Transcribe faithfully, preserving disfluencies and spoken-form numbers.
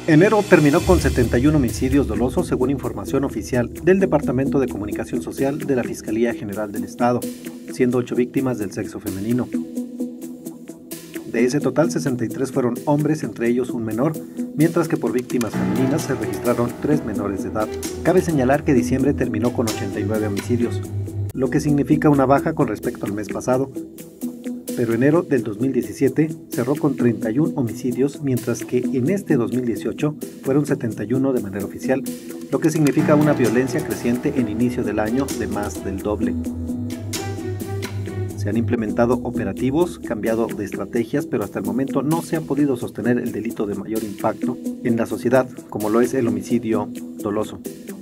Enero terminó con setenta y uno homicidios dolosos según información oficial del Departamento de Comunicación Social de la Fiscalía General del Estado, siendo ocho víctimas del sexo femenino. De ese total, sesenta y tres fueron hombres, entre ellos un menor, mientras que por víctimas femeninas se registraron tres menores de edad. Cabe señalar que diciembre terminó con ochenta y nueve homicidios, lo que significa una baja con respecto al mes pasado, pero enero del dos mil diecisiete cerró con treinta y uno homicidios, mientras que en este dos mil dieciocho fueron setenta y uno de manera oficial, lo que significa una violencia creciente en inicio del año de más del doble. Se han implementado operativos, cambiado de estrategias, pero hasta el momento no se ha podido sostener el delito de mayor impacto en la sociedad, como lo es el homicidio doloso.